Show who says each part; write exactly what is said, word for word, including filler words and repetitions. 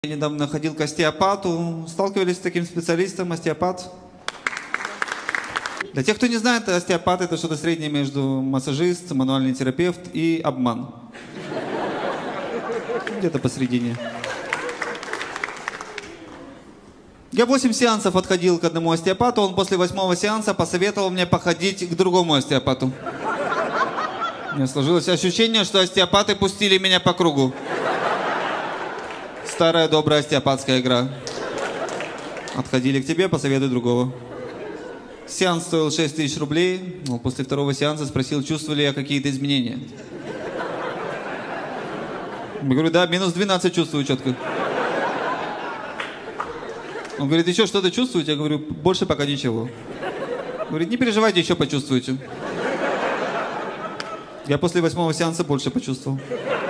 Speaker 1: Я недавно ходил к остеопату. Сталкивались с таким специалистом, остеопат. Для тех, кто не знает, остеопат — это что-то среднее между массажист, мануальный терапевт и обман. Где-то посередине. Я восемь сеансов отходил к одному остеопату, он после восьмого сеанса посоветовал мне походить к другому остеопату. У меня сложилось ощущение, что остеопаты пустили меня по кругу. Старая добрая остеопатская игра. Отходили к тебе, посоветуй другого. Сеанс стоил шесть тысяч рублей. Но после второго сеанса спросил, чувствовали ли я какие-то изменения. Я говорю, да, минус двенадцать чувствую четко. Он говорит, еще что-то чувствуете? Я говорю, больше пока ничего. Говорит, не переживайте, еще почувствуете. Я после восьмого сеанса больше почувствовал.